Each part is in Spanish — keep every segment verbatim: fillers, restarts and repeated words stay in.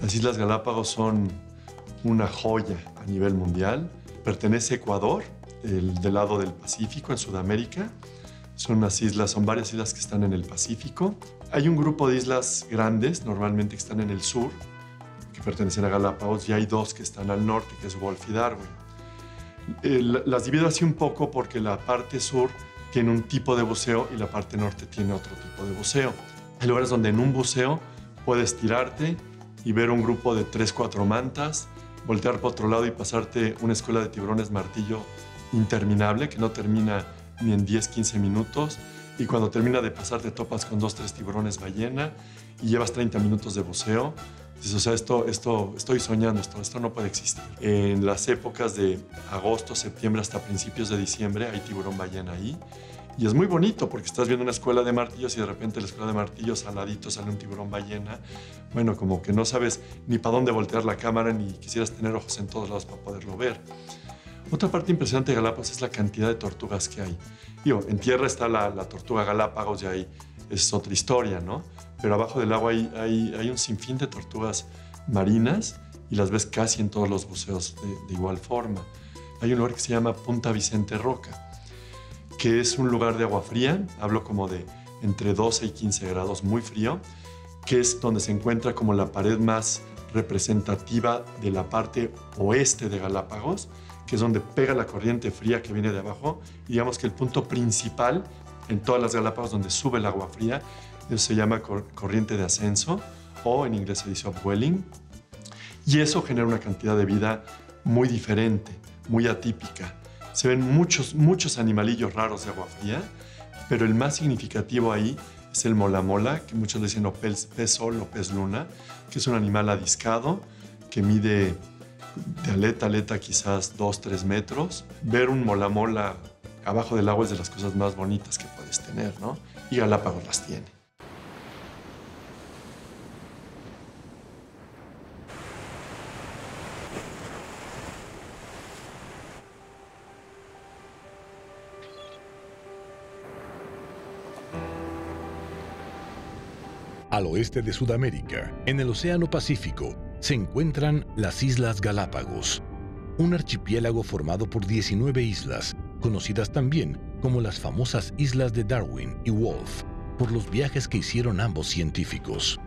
Las Islas Galápagos son una joya a nivel mundial. Pertenece a Ecuador, el, del lado del Pacífico, en Sudamérica. Son unas islas, son varias islas que están en el Pacífico. Hay un grupo de islas grandes, normalmente que están en el sur, que pertenecen a Galápagos, y hay dos que están al norte, que es Wolf y Darwin. Eh, las divido así un poco porque la parte sur tiene un tipo de buceo y la parte norte tiene otro tipo de buceo. Hay lugares donde en un buceo puedes tirarte y ver un grupo de tres, cuatro mantas, voltear por otro lado y pasarte una escuela de tiburones martillo interminable que no termina ni en diez, quince minutos, y cuando termina de pasar te topas con dos, tres tiburones ballena y llevas treinta minutos de buceo. Dices, o sea, esto, esto, estoy soñando, esto, esto no puede existir. En las épocas de agosto, septiembre hasta principios de diciembre hay tiburón ballena ahí. Y es muy bonito porque estás viendo una escuela de martillos y de repente la escuela de martillos al ladito sale un tiburón ballena. Bueno, como que no sabes ni para dónde voltear la cámara ni quisieras tener ojos en todos lados para poderlo ver. Otra parte impresionante de Galápagos es la cantidad de tortugas que hay. Digo, en tierra está la, la tortuga Galápagos y ahí es otra historia, ¿no? Pero abajo del agua hay, hay, hay un sinfín de tortugas marinas y las ves casi en todos los buceos de, de igual forma. Hay un lugar que se llama Punta Vicente Roca, que es un lugar de agua fría, hablo como de entre doce y quince grados, muy frío, que es donde se encuentra como la pared más representativa de la parte oeste de Galápagos, que es donde pega la corriente fría que viene de abajo. Y digamos que el punto principal en todas las Galápagos donde sube el agua fría, eso se llama cor corriente de ascenso, o en inglés se dice upwelling, y eso genera una cantidad de vida muy diferente, muy atípica. Se ven muchos, muchos animalillos raros de agua fría, pero el más significativo ahí es el mola mola, que muchos le dicen o pez, pez sol o pez luna, que es un animal adiscado que mide de aleta a aleta quizás dos, tres metros. Ver un mola mola abajo del agua es de las cosas más bonitas que puedes tener, ¿no? Y Galápagos las tiene. Al oeste de Sudamérica, en el Océano Pacífico, se encuentran las Islas Galápagos, un archipiélago formado por diecinueve islas, conocidas también como las famosas Islas de Darwin y Wolf, por los viajes que hicieron ambos científicos.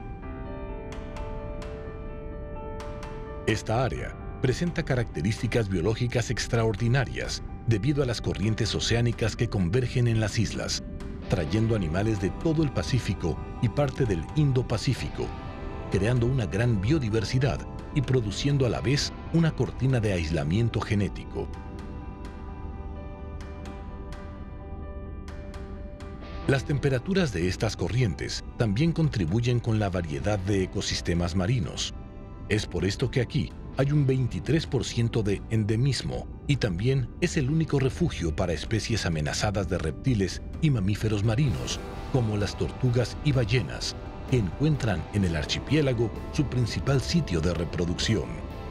Esta área presenta características biológicas extraordinarias debido a las corrientes oceánicas que convergen en las islas, trayendo animales de todo el Pacífico y parte del Indo-Pacífico, creando una gran biodiversidad y produciendo a la vez una cortina de aislamiento genético. Las temperaturas de estas corrientes también contribuyen con la variedad de ecosistemas marinos. Es por esto que aquí hay un veintitrés por ciento de endemismo y también es el único refugio para especies amenazadas de reptiles y mamíferos marinos, como las tortugas y ballenas, que encuentran en el archipiélago su principal sitio de reproducción.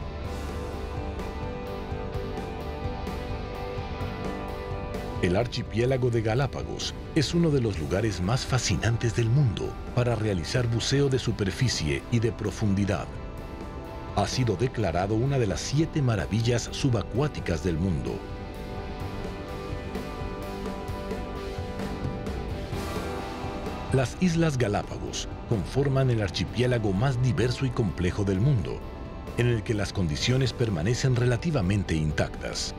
El archipiélago de Galápagos es uno de los lugares más fascinantes del mundo para realizar buceo de superficie y de profundidad. Ha sido declarado una de las siete maravillas subacuáticas del mundo. Las Islas Galápagos conforman el archipiélago más diverso y complejo del mundo, en el que las condiciones permanecen relativamente intactas.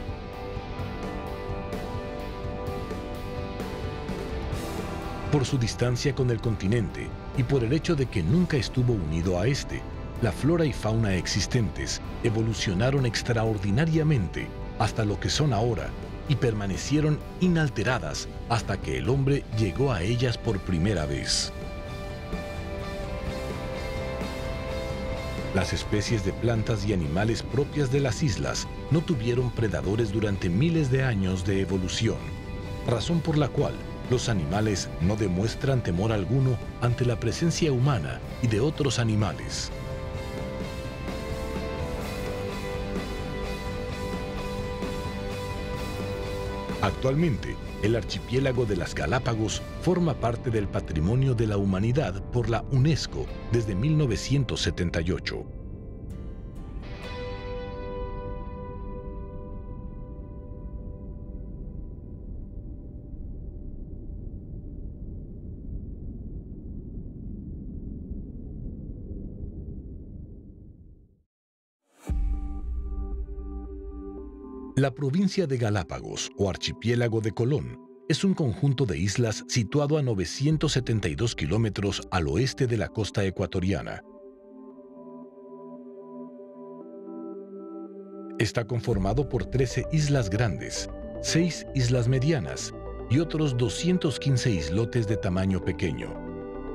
Por su distancia con el continente y por el hecho de que nunca estuvo unido a este, la flora y fauna existentes evolucionaron extraordinariamente hasta lo que son ahora y permanecieron inalteradas hasta que el hombre llegó a ellas por primera vez. Las especies de plantas y animales propias de las islas no tuvieron predadores durante miles de años de evolución, razón por la cual los animales no demuestran temor alguno ante la presencia humana y de otros animales. Actualmente, el archipiélago de las Galápagos forma parte del Patrimonio de la Humanidad por la UNESCO desde mil novecientos setenta y ocho. La provincia de Galápagos, o archipiélago de Colón, es un conjunto de islas situado a novecientos setenta y dos kilómetros al oeste de la costa ecuatoriana. Está conformado por trece islas grandes, seis islas medianas y otros doscientos quince islotes de tamaño pequeño.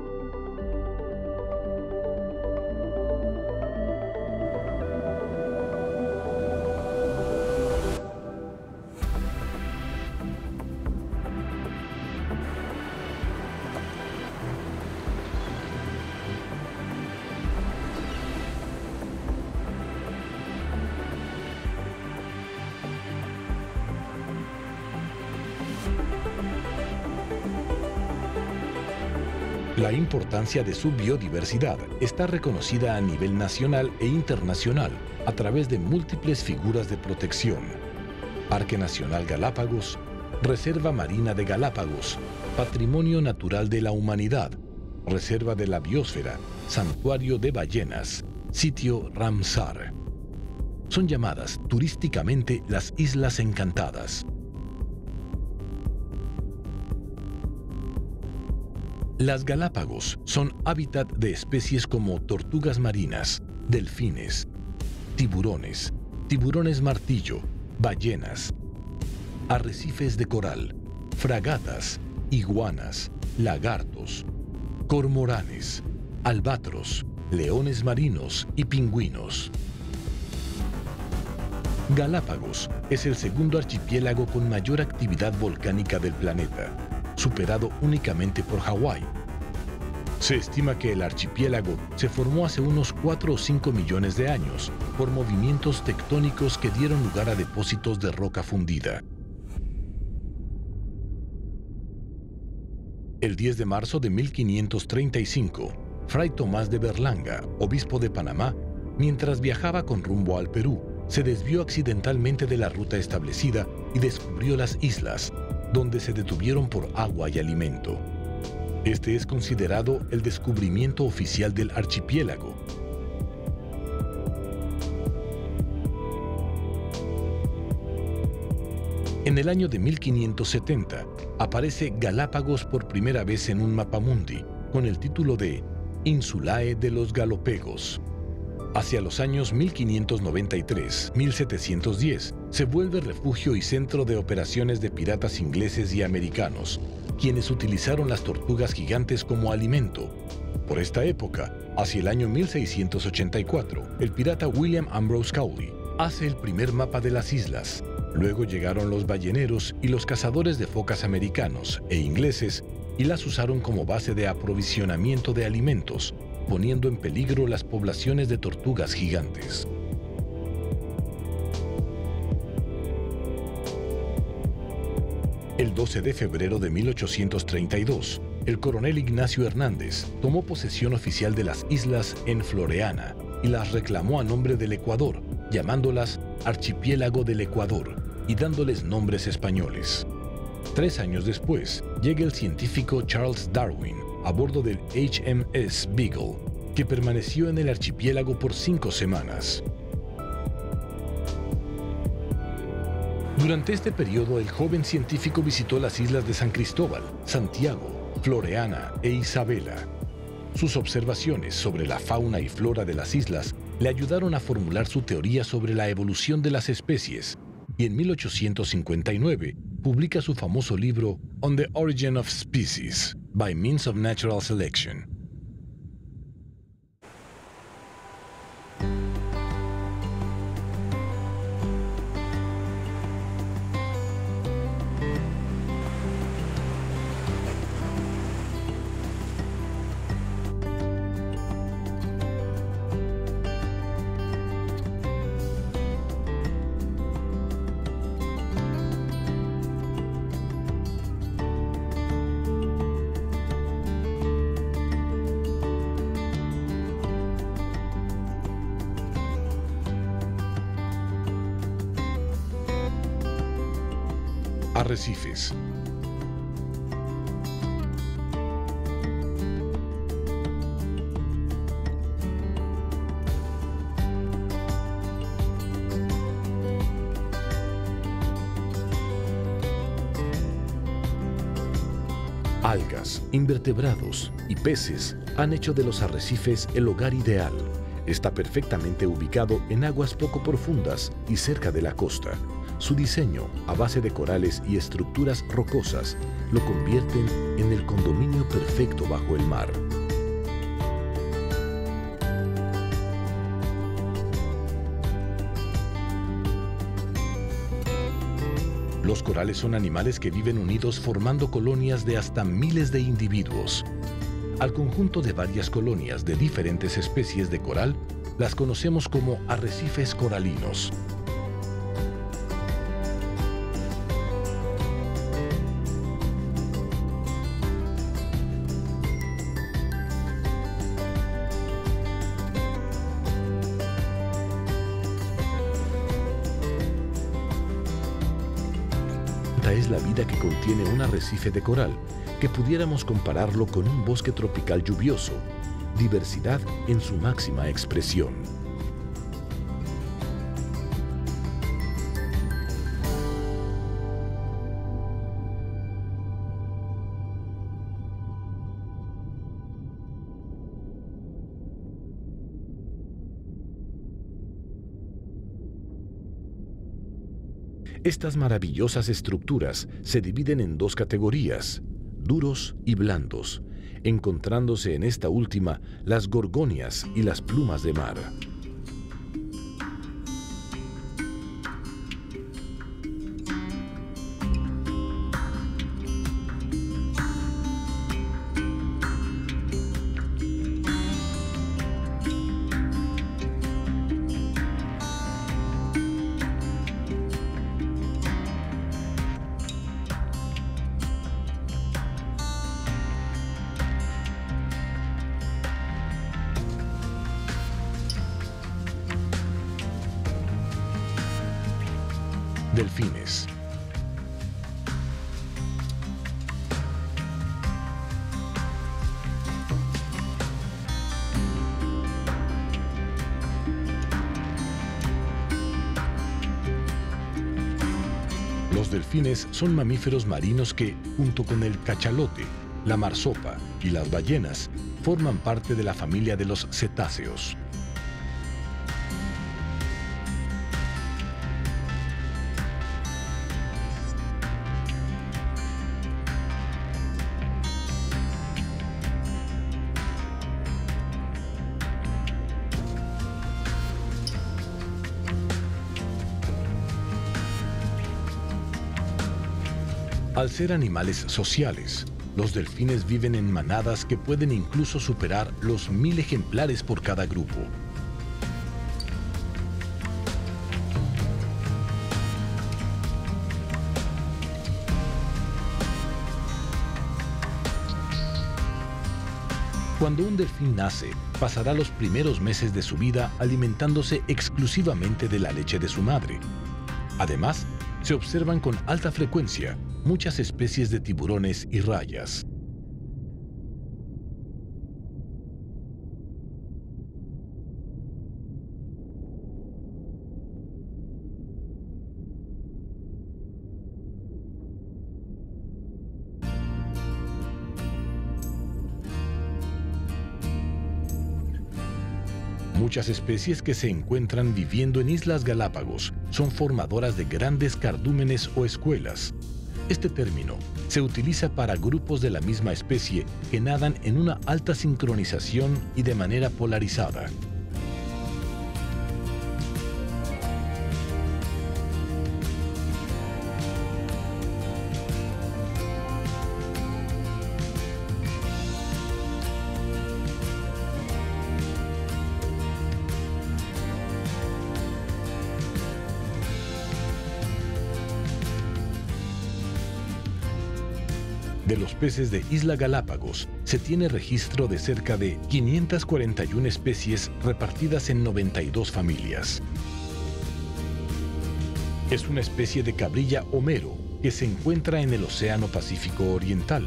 La importancia de su biodiversidad está reconocida a nivel nacional e internacional a través de múltiples figuras de protección. Parque Nacional Galápagos, Reserva Marina de Galápagos, Patrimonio Natural de la Humanidad, Reserva de la Biosfera, Santuario de Ballenas, Sitio Ramsar. Son llamadas turísticamente las Islas Encantadas. Las Galápagos son hábitat de especies como tortugas marinas, delfines, tiburones, tiburones martillo, ballenas, arrecifes de coral, fragatas, iguanas, lagartos, cormoranes, albatros, leones marinos y pingüinos. Galápagos es el segundo archipiélago con mayor actividad volcánica del planeta, superado únicamente por Hawái. Se estima que el archipiélago se formó hace unos cuatro o cinco millones de años por movimientos tectónicos que dieron lugar a depósitos de roca fundida. El diez de marzo de mil quinientos treinta y cinco, Fray Tomás de Berlanga, obispo de Panamá, mientras viajaba con rumbo al Perú, se desvió accidentalmente de la ruta establecida y descubrió las islas, donde se detuvieron por agua y alimento. Este es considerado el descubrimiento oficial del archipiélago. En el año de mil quinientos setenta, aparece Galápagos por primera vez en un mapamundi, con el título de Insulae de los Galopegos. Hacia los años mil quinientos noventa y tres a mil setecientos diez, se vuelve refugio y centro de operaciones de piratas ingleses y americanos, quienes utilizaron las tortugas gigantes como alimento. Por esta época, hacia el año mil seiscientos ochenta y cuatro, el pirata William Ambrose Cowley hace el primer mapa de las islas. Luego llegaron los balleneros y los cazadores de focas americanos e ingleses y las usaron como base de aprovisionamiento de alimentos, poniendo en peligro las poblaciones de tortugas gigantes. El doce de febrero de mil ochocientos treinta y dos, el coronel Ignacio Hernández tomó posesión oficial de las islas en Floreana y las reclamó a nombre del Ecuador, llamándolas Archipiélago del Ecuador y dándoles nombres españoles. Tres años después, llega el científico Charles Darwin a bordo del H M S Beagle, que permaneció en el archipiélago por cinco semanas. Durante este periodo, el joven científico visitó las islas de San Cristóbal, Santiago, Floreana e Isabela. Sus observaciones sobre la fauna y flora de las islas le ayudaron a formular su teoría sobre la evolución de las especies, y en mil ochocientos cincuenta y nueve publica su famoso libro On the Origin of Species, by Means of Natural Selection. Arrecifes. Algas, invertebrados y peces han hecho de los arrecifes el hogar ideal. Está perfectamente ubicado en aguas poco profundas y cerca de la costa. Su diseño, a base de corales y estructuras rocosas, lo convierten en el condominio perfecto bajo el mar. Los corales son animales que viven unidos formando colonias de hasta miles de individuos. Al conjunto de varias colonias de diferentes especies de coral las conocemos como arrecifes coralinos. Es la vida que contiene un arrecife de coral, que pudiéramos compararlo con un bosque tropical lluvioso. Diversidad en su máxima expresión. Estas maravillosas estructuras se dividen en dos categorías, duros y blandos, encontrándose en esta última las gorgonias y las plumas de mar. Delfines. Los delfines son mamíferos marinos que, junto con el cachalote, la marsopa y las ballenas, forman parte de la familia de los cetáceos. Al ser animales sociales, los delfines viven en manadas que pueden incluso superar los mil ejemplares por cada grupo. Cuando un delfín nace, pasará los primeros meses de su vida alimentándose exclusivamente de la leche de su madre. Además, se observan con alta frecuencia muchas especies de tiburones y rayas. Muchas especies que se encuentran viviendo en Islas Galápagos son formadoras de grandes cardúmenes o escuelas. Este término se utiliza para grupos de la misma especie que nadan en una alta sincronización y de manera polarizada. De los peces de Isla Galápagos, se tiene registro de cerca de quinientas cuarenta y una especies repartidas en noventa y dos familias. Es una especie de cabrilla homero, que se encuentra en el Océano Pacífico Oriental.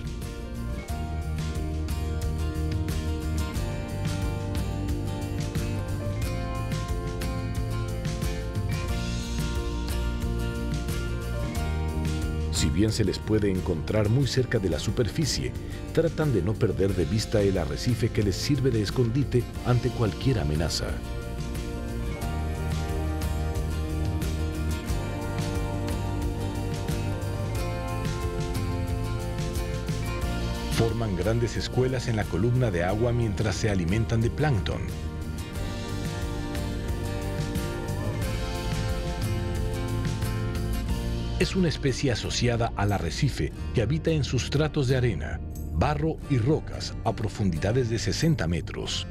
Si bien se les puede encontrar muy cerca de la superficie, tratan de no perder de vista el arrecife que les sirve de escondite ante cualquier amenaza. Forman grandes escuelas en la columna de agua mientras se alimentan de plancton. Es una especie asociada al arrecife que habita en sustratos de arena, barro y rocas a profundidades de sesenta metros.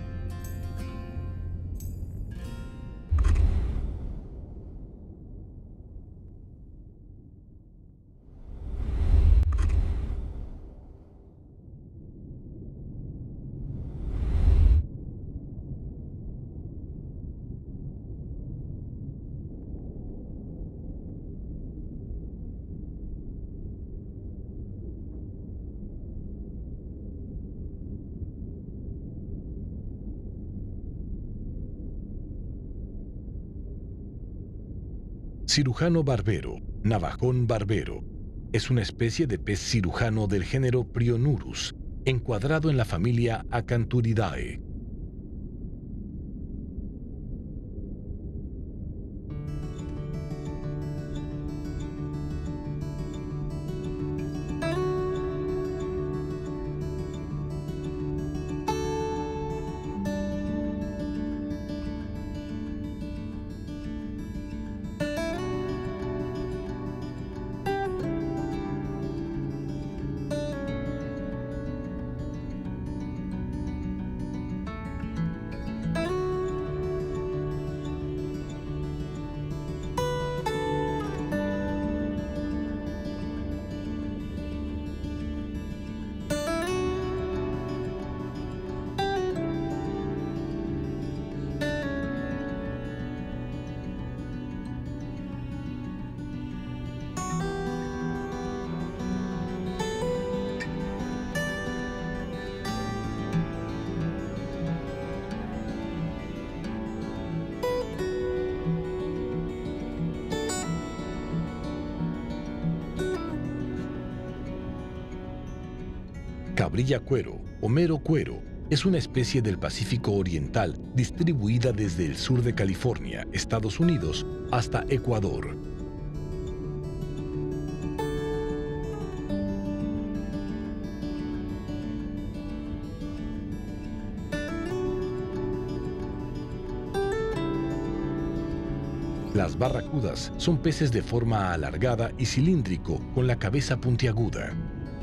Cirujano barbero, navajón barbero, es una especie de pez cirujano del género Prionurus, encuadrado en la familia Acanthuridae. Cabrilla cuero o mero cuero es una especie del Pacífico Oriental distribuida desde el sur de California, Estados Unidos, hasta Ecuador. Las barracudas son peces de forma alargada y cilíndrico con la cabeza puntiaguda.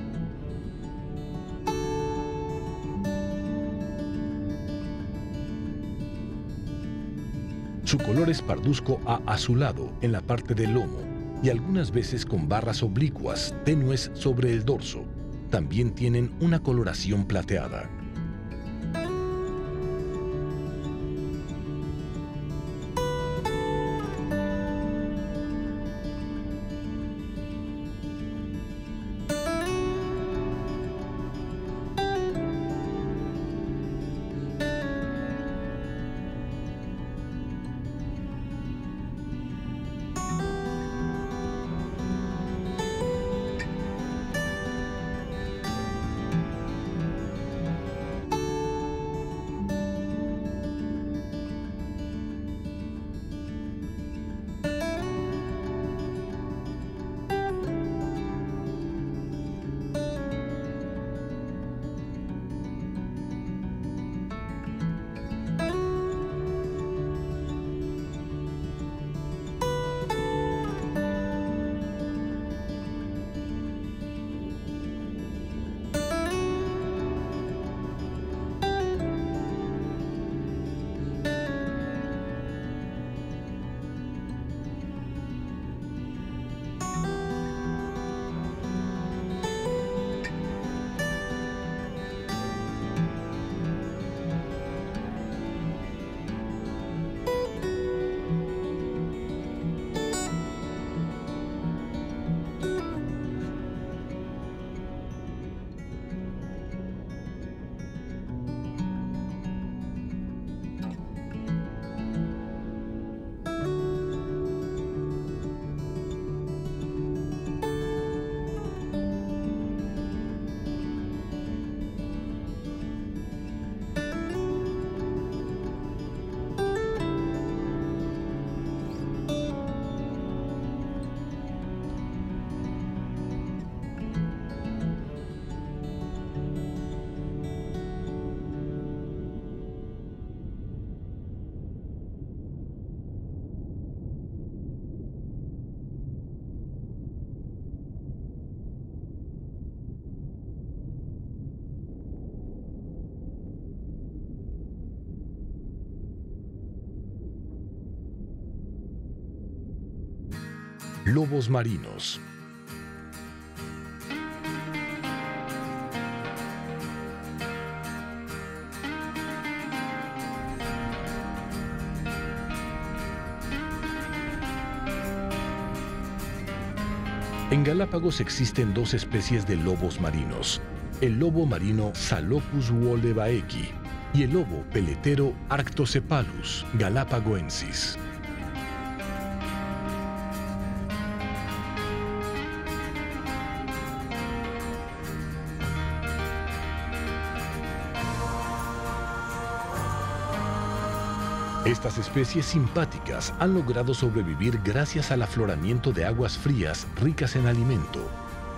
Su color es parduzco a azulado en la parte del lomo y algunas veces con barras oblicuas tenues sobre el dorso. También tienen una coloración plateada. Lobos marinos. En Galápagos existen dos especies de lobos marinos, el lobo marino Psalopus wollebaeki y el lobo peletero Arctocephalus galapagoensis. Estas especies simpáticas han logrado sobrevivir gracias al afloramiento de aguas frías ricas en alimento.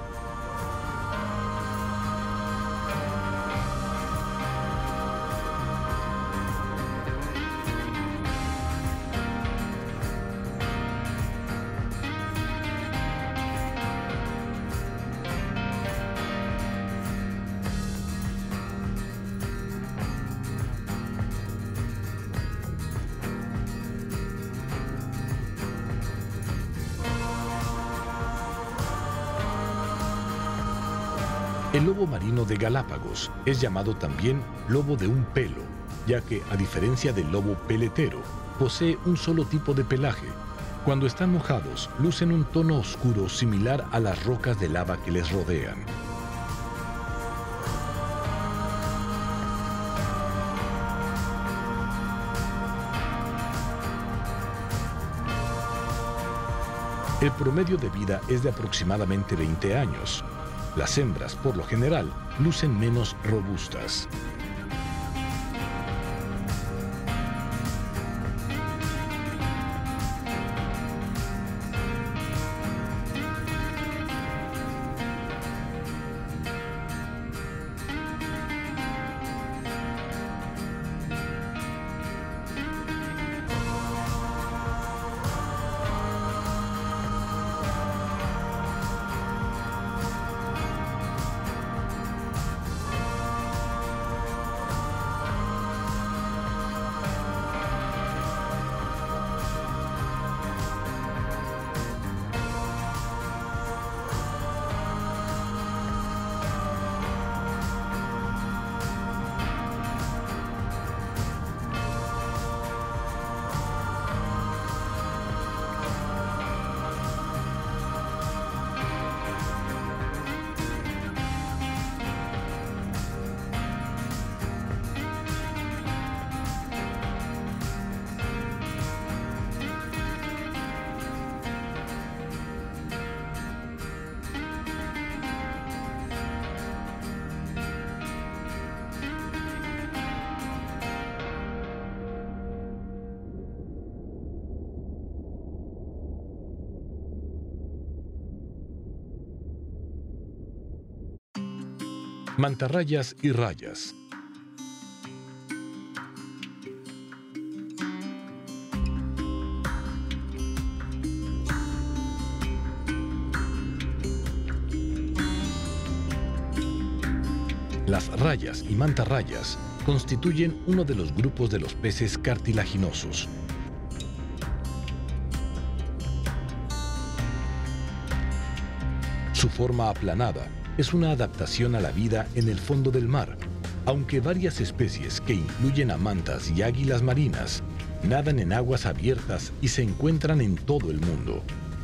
El lobo marino de Galápagos es llamado también lobo de un pelo, ya que, a diferencia del lobo peletero, posee un solo tipo de pelaje. Cuando están mojados, lucen un tono oscuro similar a las rocas de lava que les rodean. El promedio de vida es de aproximadamente veinte años. Las hembras, por lo general, lucen menos robustas. Mantarrayas y rayas. Las rayas y mantarrayas constituyen uno de los grupos de los peces cartilaginosos. Su forma aplanada es una adaptación a la vida en el fondo del mar, aunque varias especies que incluyen a mantas y águilas marinas nadan en aguas abiertas y se encuentran en todo el mundo.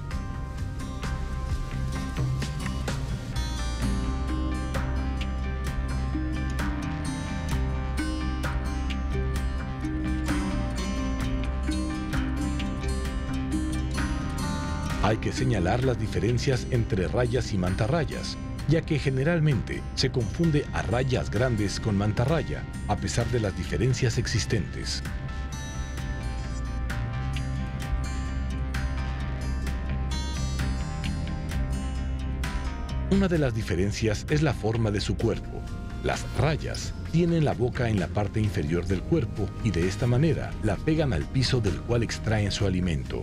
Hay que señalar las diferencias entre rayas y mantarrayas, ya que generalmente se confunde a rayas grandes con mantarraya, a pesar de las diferencias existentes. Una de las diferencias es la forma de su cuerpo. Las rayas tienen la boca en la parte inferior del cuerpo y de esta manera la pegan al piso del cual extraen su alimento.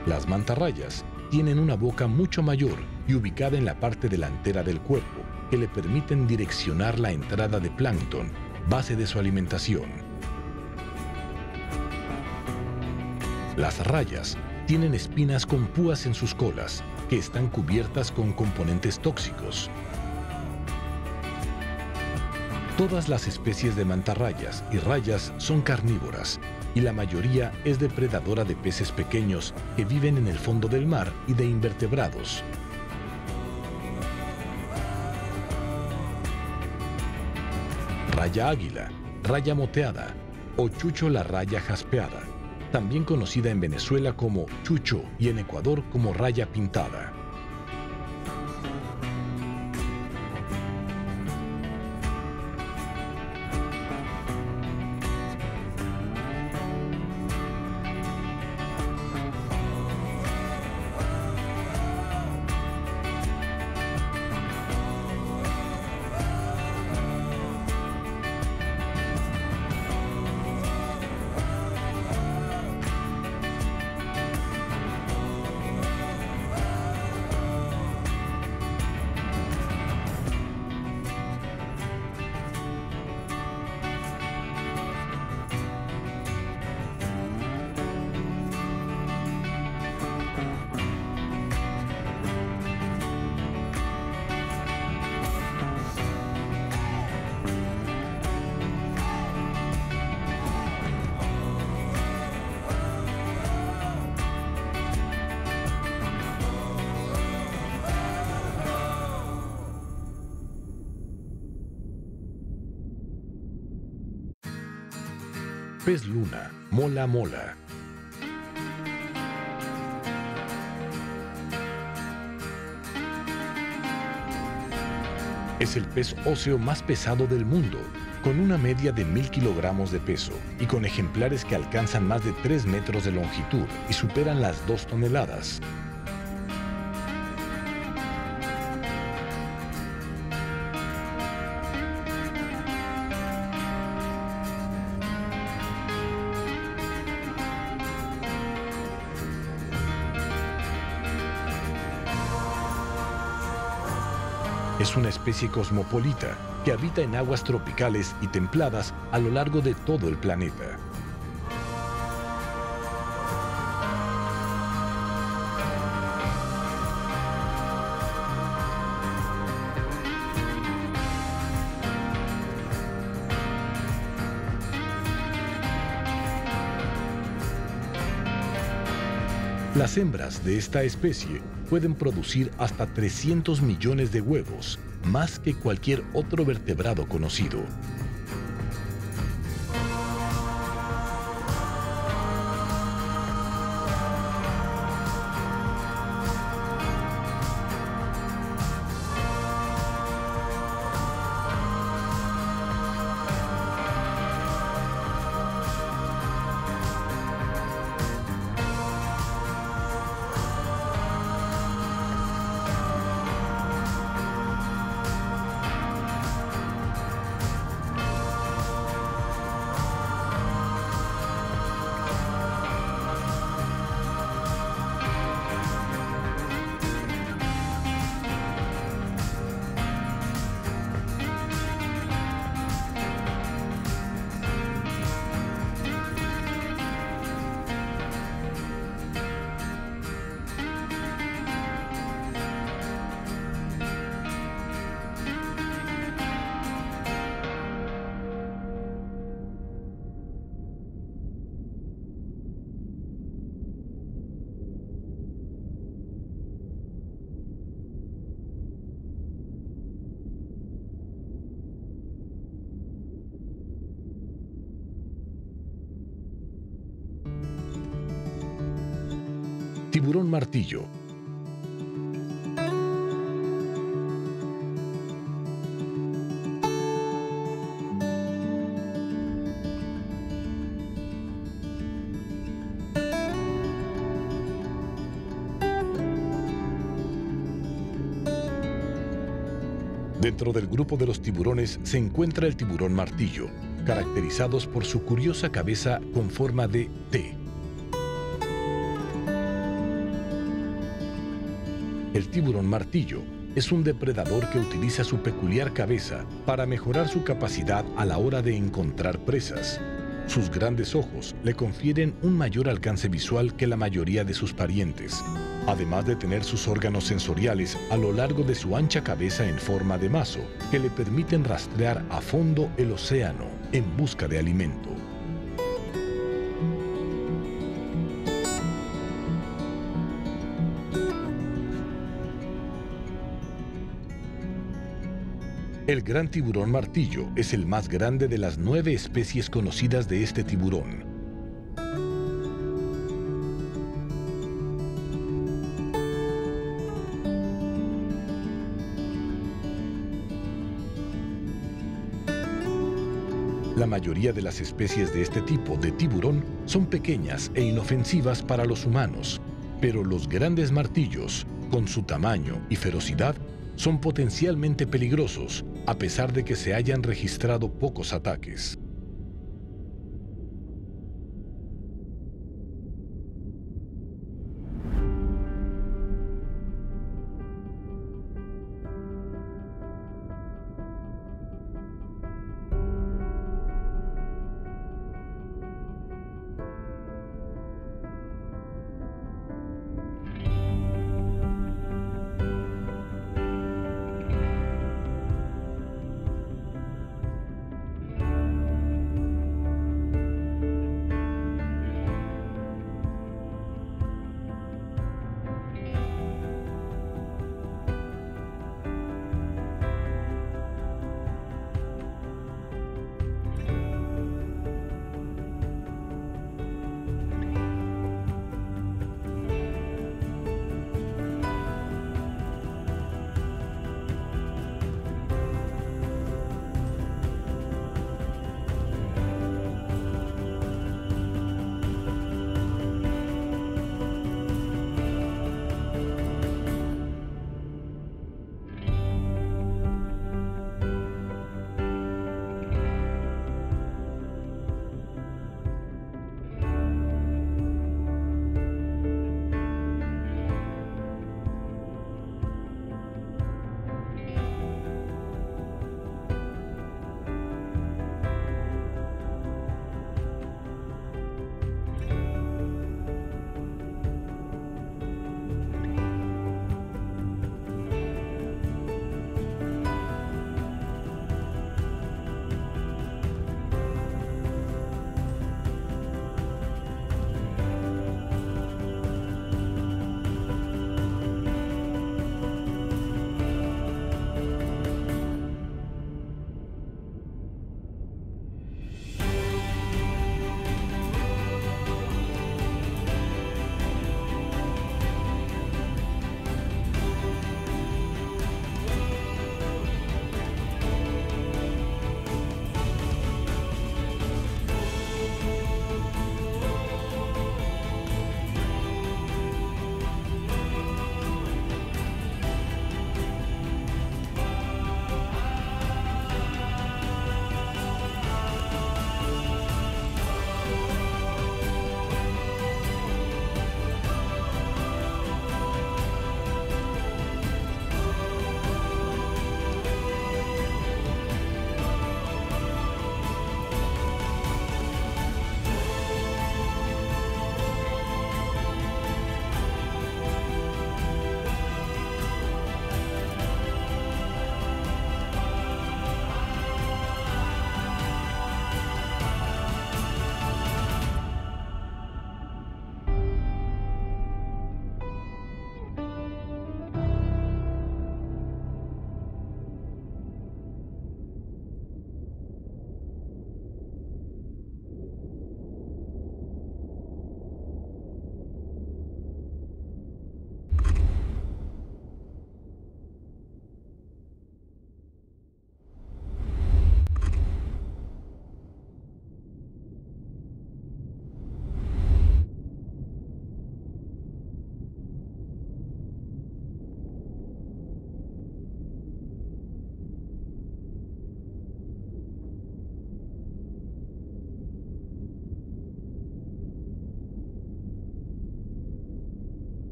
Las mantarrayas tienen una boca mucho mayor y ubicada en la parte delantera del cuerpo, que le permiten direccionar la entrada de plancton, base de su alimentación. Las rayas tienen espinas con púas en sus colas, que están cubiertas con componentes tóxicos. Todas las especies de mantarrayas y rayas son carnívoras, y la mayoría es depredadora de peces pequeños que viven en el fondo del mar y de invertebrados. Raya águila, raya moteada o chucho la raya jaspeada, también conocida en Venezuela como chucho y en Ecuador como raya pintada. Pez luna, mola mola. Es el pez óseo más pesado del mundo, con una media de mil kilogramos de peso y con ejemplares que alcanzan más de tres metros de longitud y superan las dos toneladas. Es una especie cosmopolita que habita en aguas tropicales y templadas a lo largo de todo el planeta. Las hembras de esta especie pueden producir hasta trescientos millones de huevos, más que cualquier otro vertebrado conocido. Tiburón martillo. Dentro del grupo de los tiburones se encuentra el tiburón martillo, caracterizados por su curiosa cabeza con forma de T. El tiburón martillo es un depredador que utiliza su peculiar cabeza para mejorar su capacidad a la hora de encontrar presas. Sus grandes ojos le confieren un mayor alcance visual que la mayoría de sus parientes, además de tener sus órganos sensoriales a lo largo de su ancha cabeza en forma de mazo, que le permiten rastrear a fondo el océano en busca de alimento. El gran tiburón martillo es el más grande de las nueve especies conocidas de este tiburón. La mayoría de las especies de este tipo de tiburón son pequeñas e inofensivas para los humanos, pero los grandes martillos, con su tamaño y ferocidad, son potencialmente peligrosos, a pesar de que se hayan registrado pocos ataques.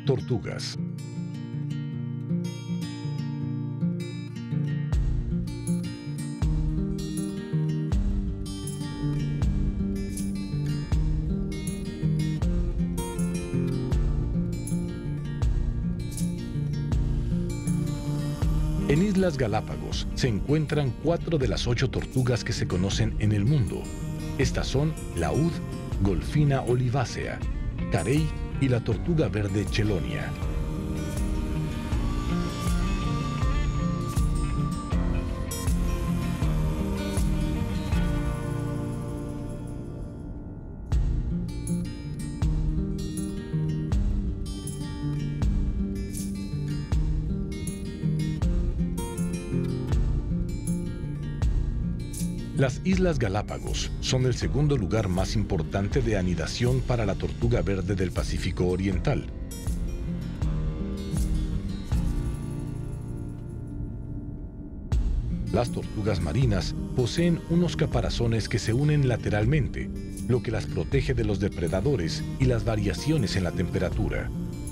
Tortugas. En Islas Galápagos se encuentran cuatro de las ocho tortugas que se conocen en el mundo. Estas son laúd, golfina olivácea, carey y la tortuga verde chelonia. Las Islas Galápagos son el segundo lugar más importante de anidación para la tortuga verde del Pacífico Oriental. Las tortugas marinas poseen unos caparazones que se unen lateralmente, lo que las protege de los depredadores y las variaciones en la temperatura.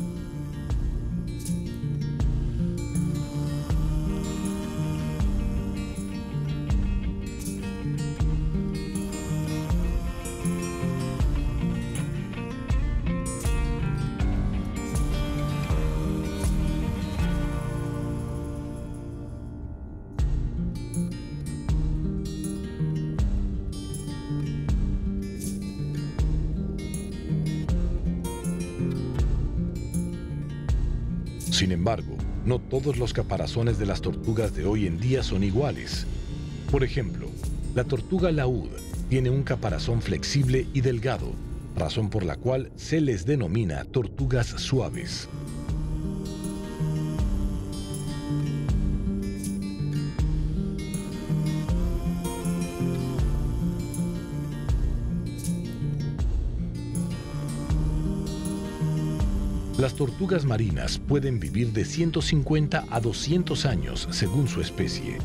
Sin embargo, no todos los caparazones de las tortugas de hoy en día son iguales. Por ejemplo, la tortuga laúd tiene un caparazón flexible y delgado, razón por la cual se les denomina tortugas suaves. Las tortugas marinas pueden vivir de ciento cincuenta a doscientos años según su especie.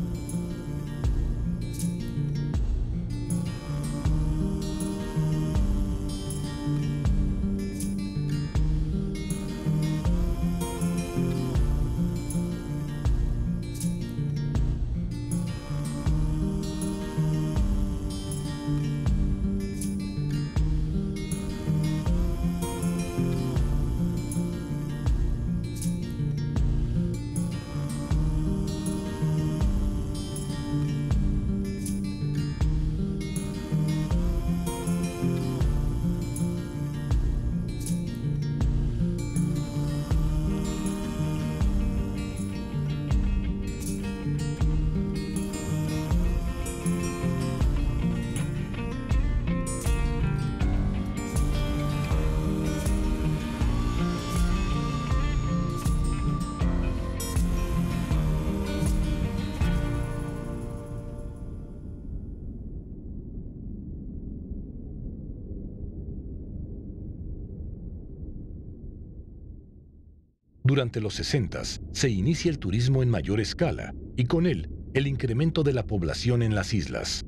Durante los sesentas se inicia el turismo en mayor escala y con él el incremento de la población en las islas.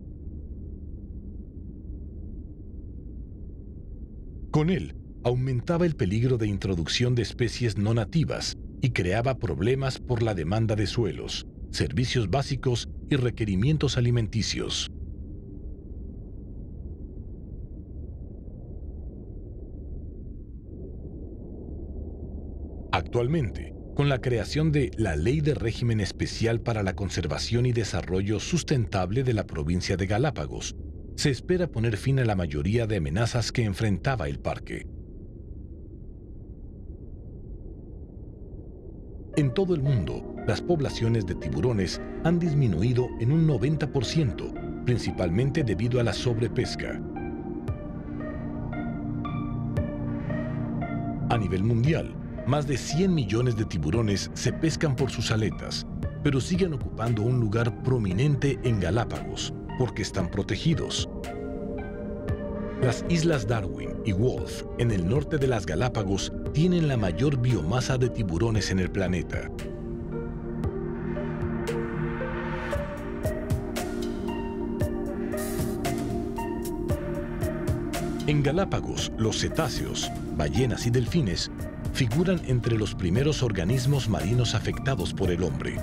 Con él aumentaba el peligro de introducción de especies no nativas y creaba problemas por la demanda de suelos, servicios básicos y requerimientos alimenticios. Actualmente, con la creación de la Ley de Régimen Especial para la Conservación y Desarrollo Sustentable de la provincia de Galápagos, se espera poner fin a la mayoría de amenazas que enfrentaba el parque. En todo el mundo, las poblaciones de tiburones han disminuido en un noventa por ciento, principalmente debido a la sobrepesca. A nivel mundial, más de cien millones de tiburones se pescan por sus aletas, pero siguen ocupando un lugar prominente en Galápagos porque están protegidos. Las islas Darwin y Wolf, en el norte de las Galápagos, tienen la mayor biomasa de tiburones en el planeta. En Galápagos, los cetáceos, ballenas y delfines figuran entre los primeros organismos marinos afectados por el hombre.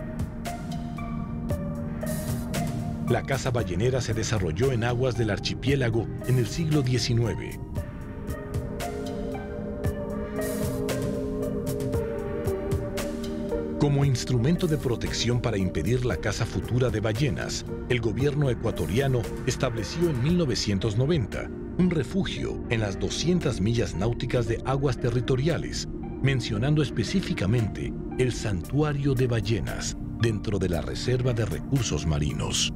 La caza ballenera se desarrolló en aguas del archipiélago en el siglo diecinueve. Como instrumento de protección para impedir la caza futura de ballenas, el gobierno ecuatoriano estableció en mil novecientos noventa un refugio en las doscientas millas náuticas de aguas territoriales, mencionando específicamente el Santuario de Ballenas dentro de la Reserva de Recursos Marinos.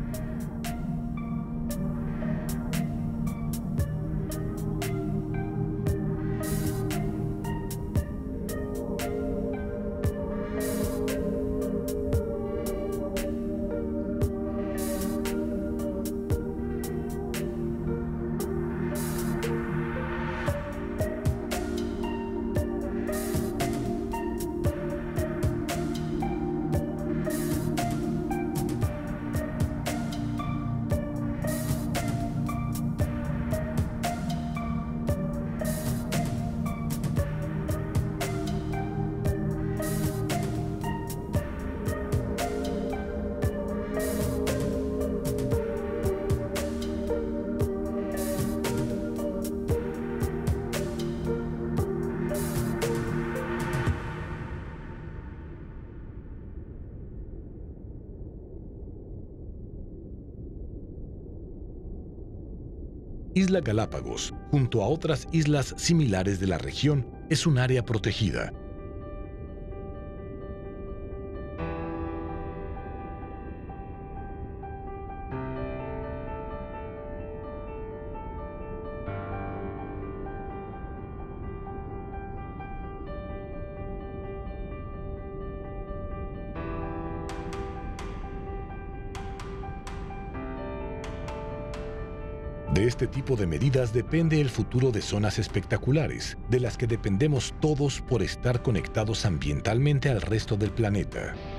Isla Galápagos, junto a otras islas similares de la región, es un área protegida. De este tipo de medidas depende el futuro de zonas espectaculares, de las que dependemos todos por estar conectados ambientalmente al resto del planeta.